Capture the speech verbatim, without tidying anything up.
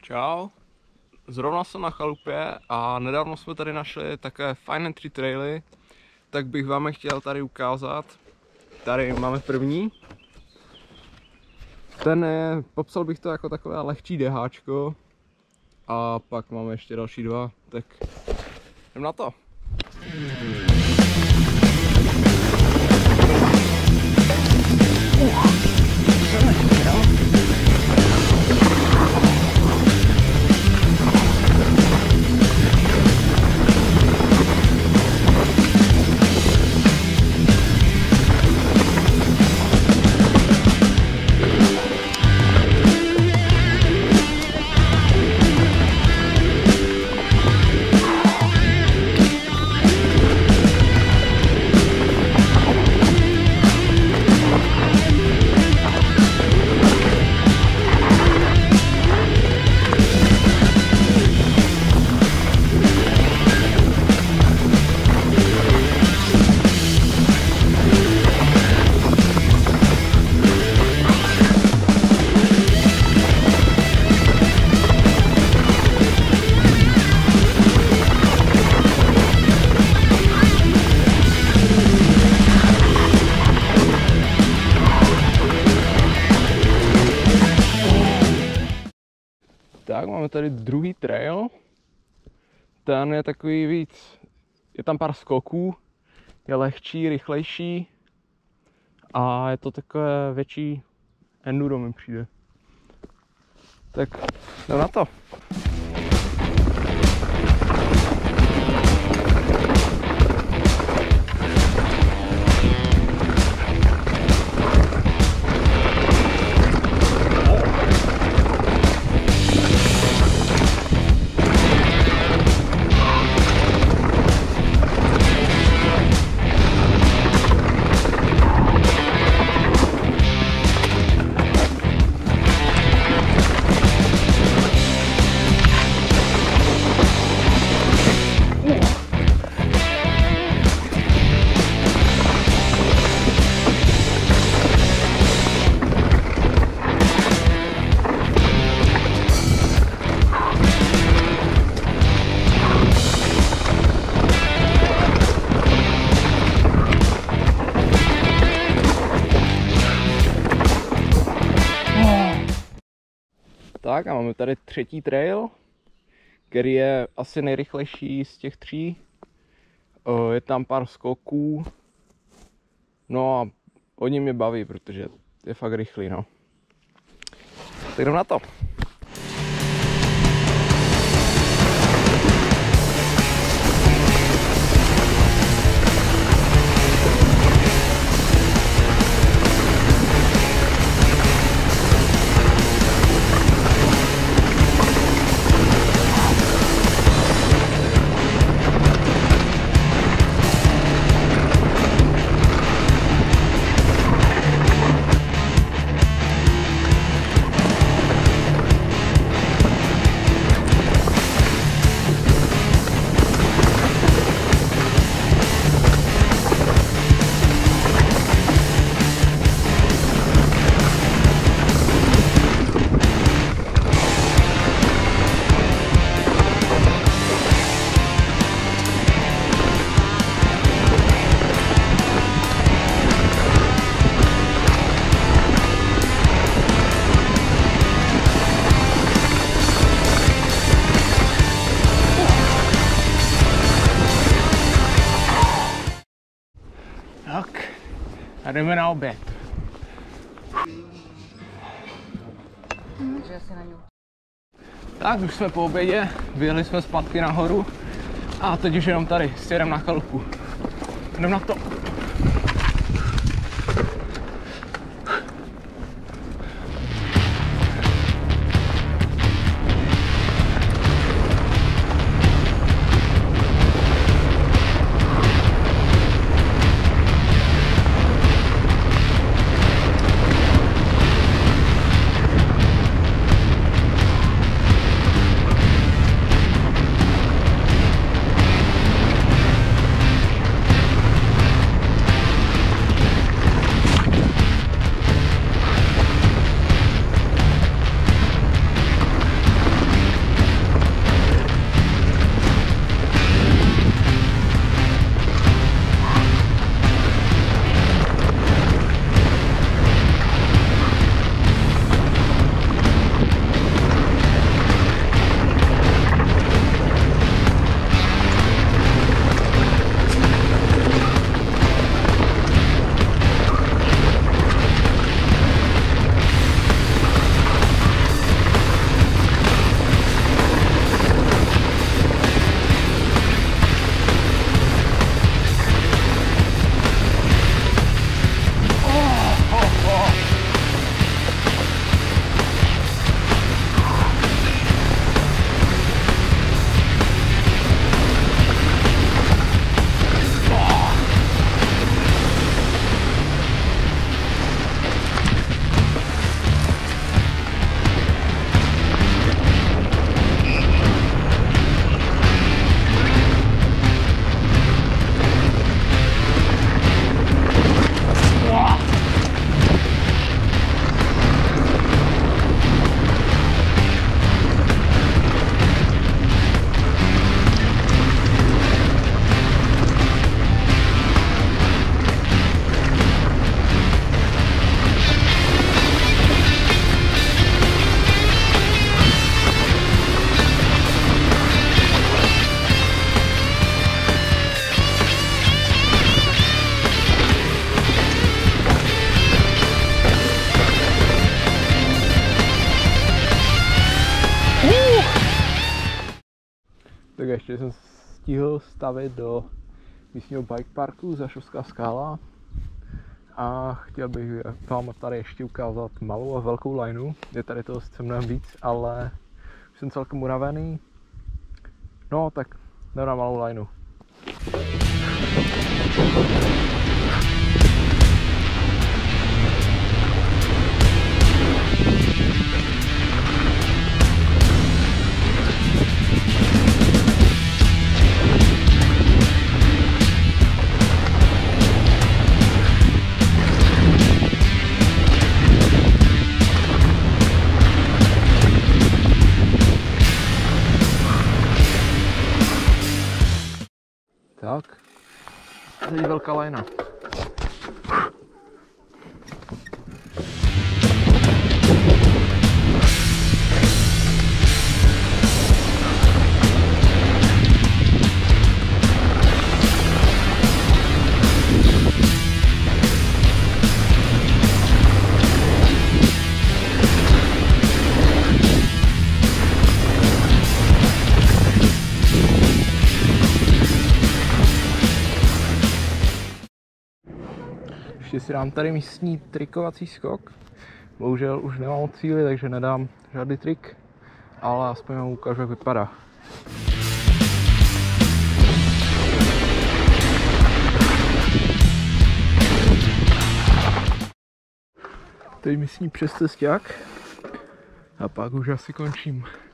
Čau, zrovna jsem na chalupě a nedávno jsme tady našli také fajn entry traily, tak bych vám je chtěl tady ukázat. Tady máme první. Ten je, popsal bych to jako takové lehčí DHčko a pak máme ještě další dva, tak jdem na to. Tak, máme tady druhý trail, ten je takový víc, je tam pár skoků, je lehčí, rychlejší a je to takové větší enduro mi přijde. Tak jdem na to. Tak a máme tady třetí trail, který je asi nejrychlejší z těch tří. Je tam pár skoků, no a hodně mě baví, protože je fakt rychlý, no. Tak jdem na to. Tak, a jdeme na oběd. Tak, už jsme po obědě, vyjeli jsme zpátky nahoru a teď už jenom tady, sjedeme na chalupu. Jdeme na to. Tak ještě jsem stihl stavit do místního bike parku Zašovská skála a chtěl bych vám tady ještě ukázat malou a velkou lineu. Je tady toho sice mnohem víc, ale už jsem celkem unavený. No tak jdem na malou lineu. Tak, teď velká lajna. Ještě si dám tady místní trikovací skok. Bohužel už nemám cíly, takže nedám žádný trik, ale aspoň vám ukážu, jak vypadá. Teď místní přescesták a pak už asi končím.